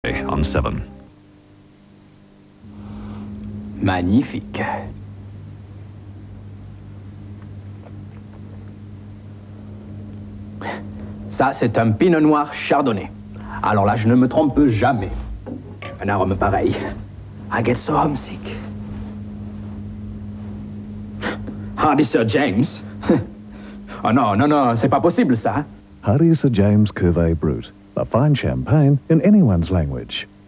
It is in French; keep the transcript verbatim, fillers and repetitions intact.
on seven. Magnifique. Ça, c'est un pinot noir chardonnay. Alors là, je ne me trompe jamais. Un arôme pareil. I get so homesick. Hardy Sir James. Oh non, non, non, c'est pas possible ça. Hardy Sir James Cuvée Brut, a fine champagne in anyone's language.